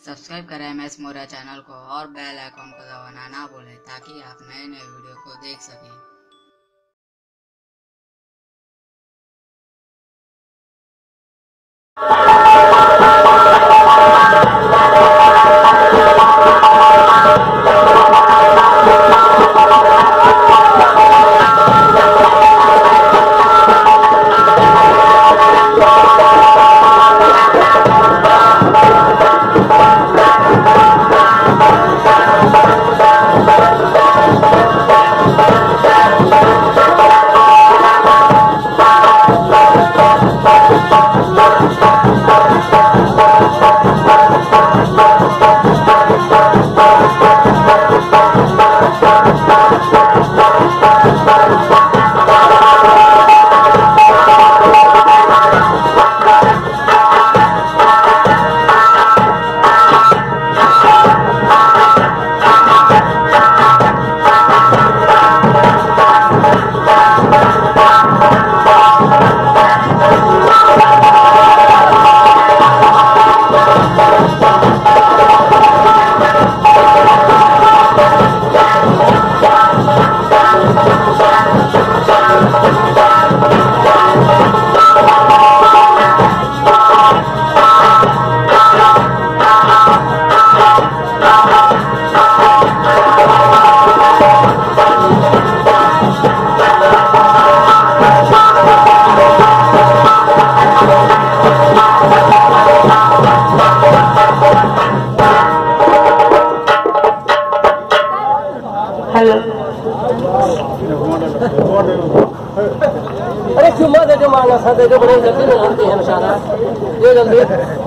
Subscribe करें MS Maurya channel को और बेल आइकॉन को दबाना ना भूलें ताकि आप नए नए वीडियो को देख सकें। अरे चुम्मा दे जो मांगा सा दे जो बड़े जल्दी में होती है निशाना ये जल्दी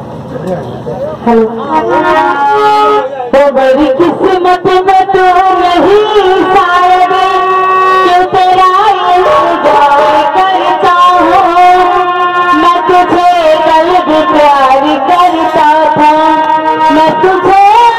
तो बड़ी किस्मत में तो नहीं शायद क्यों तेरा इंतजार करता हूँ मैं तुझे कल भी प्यार करता था मैं तुझे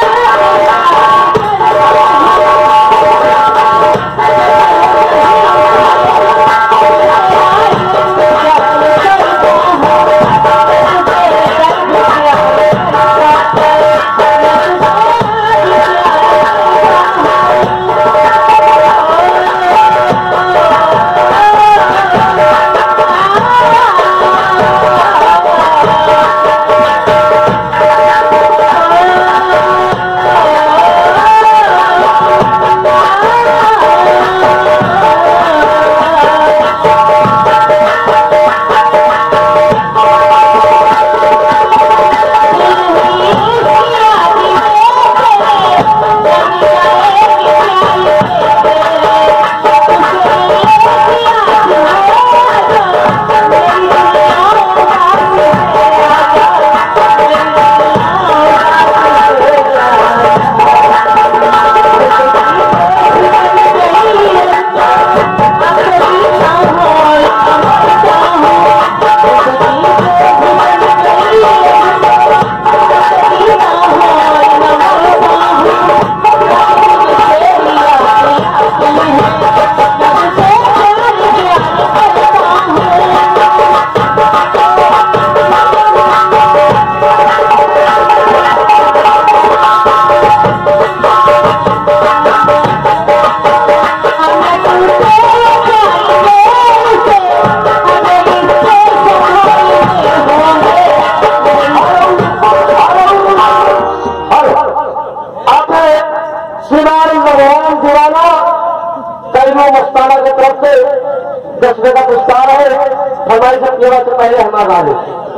मस्ताना की तरफ से 10 रुपए का पुरस्कार है। हमारी सब सेवा से पहले हमारा वाले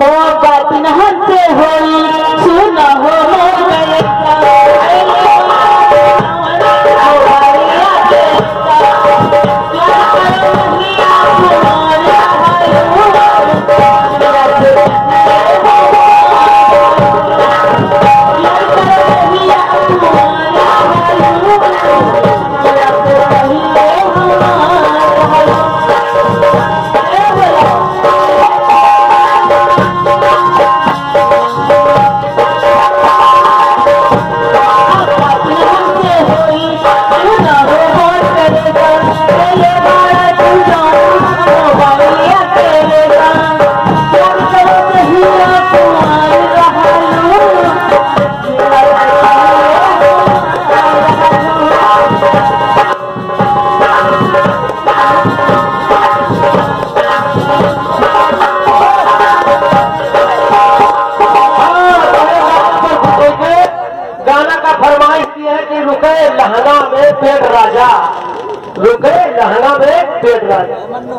बात न हमसे होई सुना हो Oh गाना का फरमाइश की है कि रुके लहंगा में पेट राजा, रुके लहंगा में पेट राजा।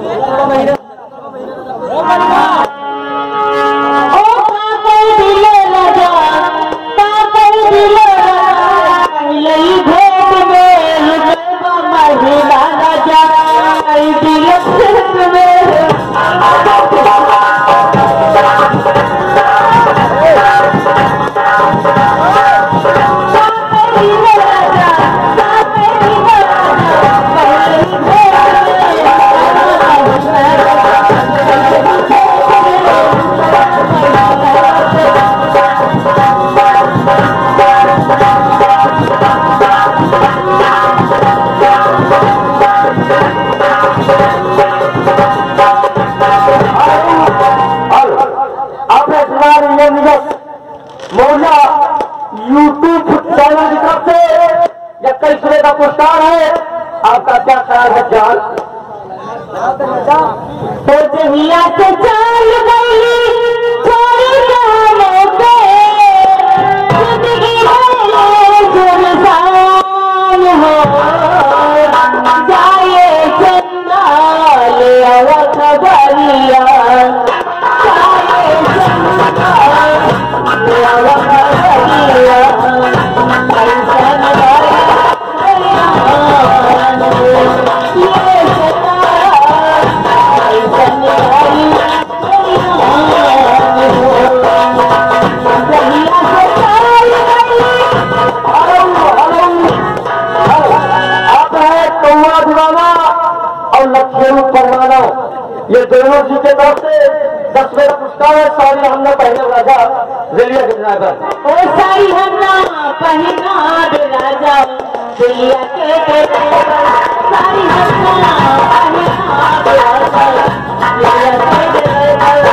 यूट्यूब चैनल की तरफ से या कई तरह का पुरस्कार है, आपका क्या ख्याल है जान? तो जहिया से चल गई थोड़ी गालों पे जिंदगी है सुनसान हो जाए चंदा ले आवा खबरिया, जाए चंदा ले आवा खबरिया, ये दोनों जी के तरफ से 10 मेरा पुरस्कार है। सारी हमने पहले राजा रेलिया के ड्राइवर, ओ सारी हमना पहना राजा रेलिया के ड्राइवर, सारी हमना पहना राजा रेलिया के ड्राइवर।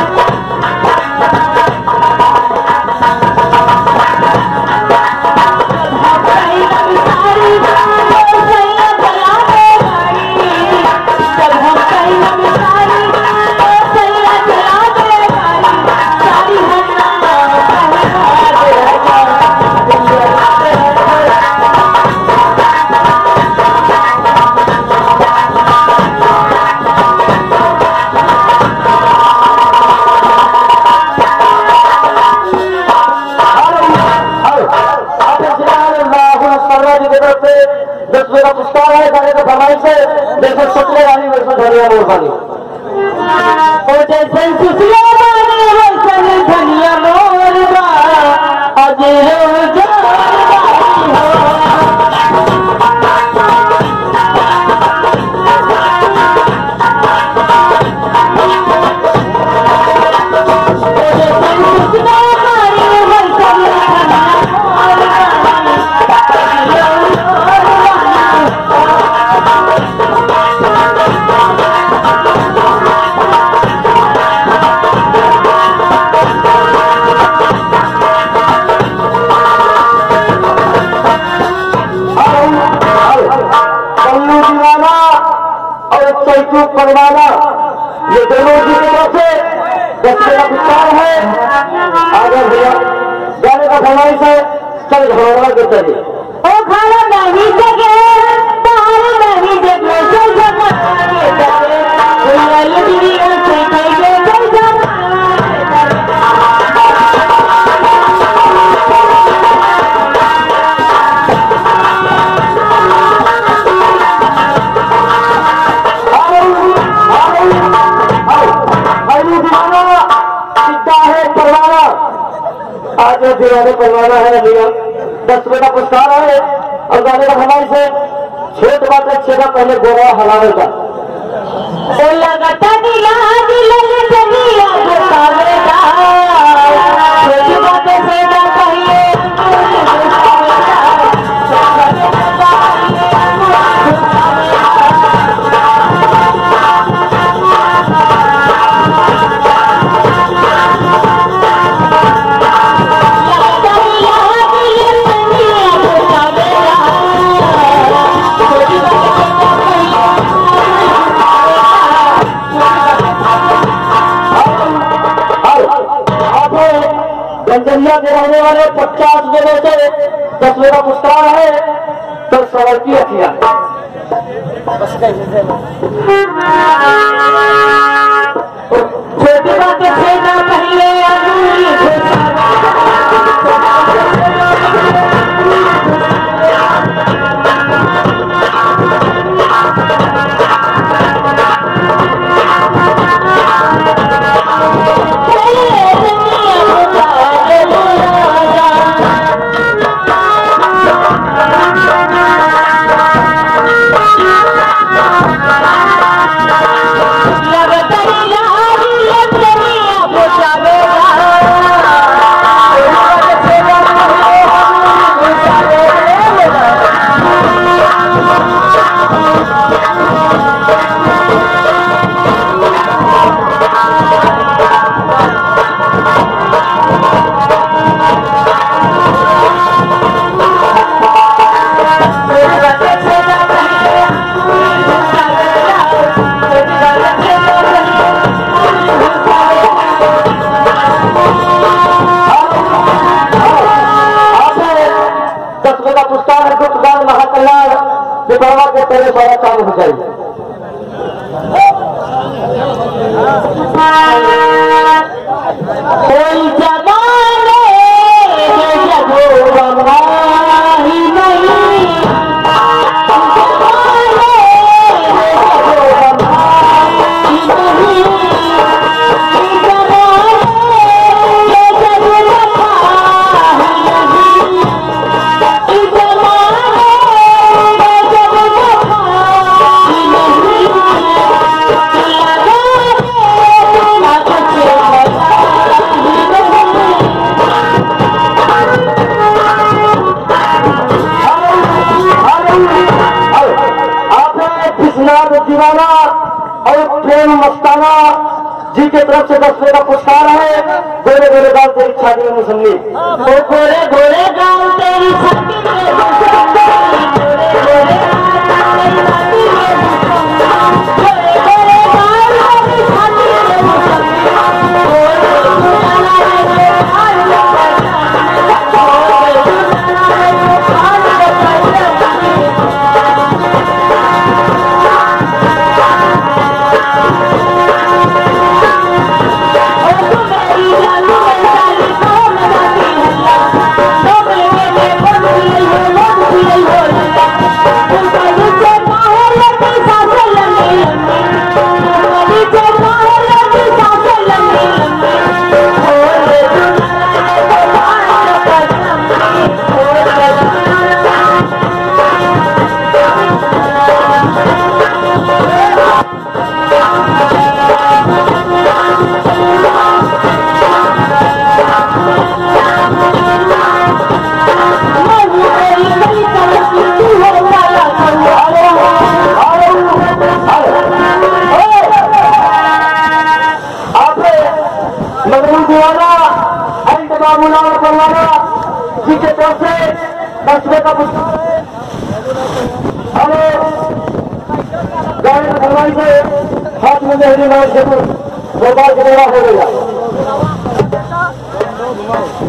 मेरा पुरस्कार है गाने का फरमाइश है। जैसे सुसले वाली वैसे धनिया मोर वाली, और जैसे सुसले वाली वैसे धनिया मोर अजय परवाना, ये दोनों जी की तरफ से 10 मेरा पुरस्कार है। आगे भैया गाने का फरमाइश है, चल घोड़ा के चलिए। ओ खाना नहीं जगे तार नहीं जगे आज दीवाने परवाना है भैया, 10 मेरा पुरस्कार है। और गाने का फरमाइश है, छोट बात अच्छे का पहले गोरा हलावे का लगता दिला दिल जनिया बतावेगा छोटी बातें से ना कहिए इंडिया के रहने वाले 50 में से 10वें का पुरस्कार है तो सवाल की हथिया छोटी बात छेना पहले के पहले सारा चालू हो जाएगी। कोई जमाने जब ही नहीं दीवाना और प्रेम मस्ताना जी के तरफ से 10वें का पुरस्कार है। गोरे गोरे गाँव तेरी छाती में मुसम्मी, गोरे गोरे गाँव तेरी छाती में जी के तरफ से 10वें का पुरस्कार है। गाड़ी भगवान से हाथ में मेहरी नाम से गोपाल के हो गया।